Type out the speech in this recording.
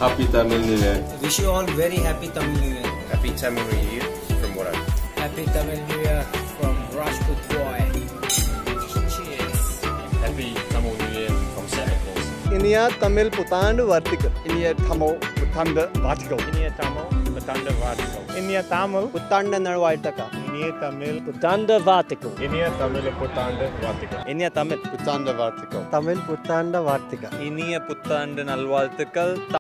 Happy Tamil New Year. Wish you all very happy Tamil New Year. Happy Tamil New Year from what I... Happy Tamil New Year from Rajput boy. Cheers. Happy Tamil New Year from Santa Claus. Inia Tamil Putandu Vartikal. Inia Tamil Putanda Vartikal. Inia Tamil Putanda Vartikal. Inia Tamil Putanda Narvaitaka. Inia Tamil Putanda Vartikal. Inia Tamil Putanda Vartikal. Inia Tamil Putanda Vartikal. Tamil Putanda Vartika. இனிய புத்தாண்டு நல்வாழ்த்துக்கள்.